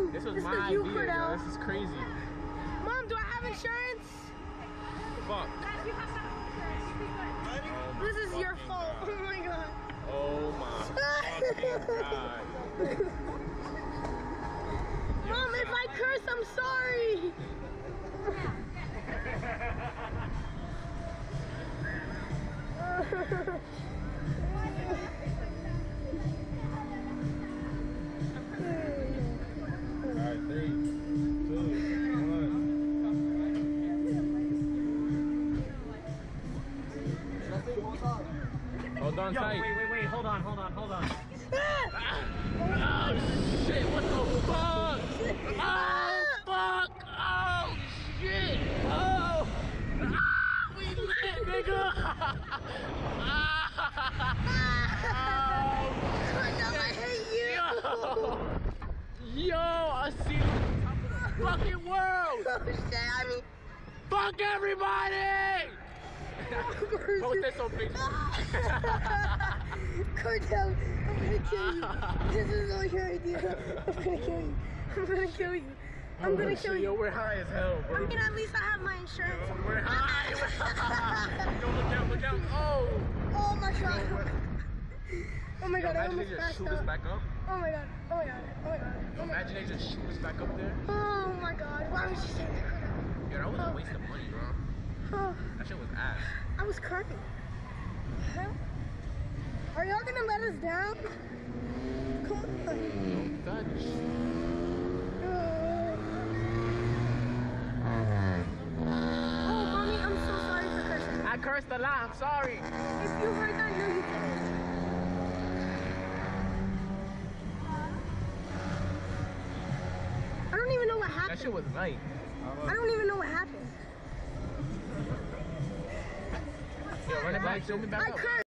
you. This was my you, idea, Cordell. yo. This is crazy. Mom, do I have insurance? Fuck. This is your fault. Oh my god. Oh my fucking god. Mom, if I curse, I'm sorry. Alright, 3, 2, 1. Hold on tight. Wait, hold on. Oh shit, what the fuck? Oh fuck! Oh shit! Oh! We lit, nigga! I hate you. Yo, I see you on top of the fucking world! Oh shit, I mean. Fuck everybody! Post this on Facebook. Cordell, I'm gonna kill you. This is not your idea. I'm gonna kill you. I'm gonna kill you. I'm gonna kill Yo, you. we're high as hell, I bro. mean, at least I have my insurance. We're high! Yo, look out! Oh! Oh my god. Oh my Yo, god, I imagine they almost just passed shoot us out. back up. Oh my god. Oh my god. Oh my god. Yo, imagine they just shoot us back up there. Oh my god. Why would you say that? Yo, that was a waste of money, bro. Oh, That shit was ass. I was crying. Huh? Are y'all gonna let us down? Come on. Don't touch. Oh, mommy, I'm so sorry for cursing. I cursed a lot, I'm sorry. If you heard that, no, you didn't. I don't even know what That happened. shit was nice. I don't even know what happened. Yo, run it back, show me back I up. cursed.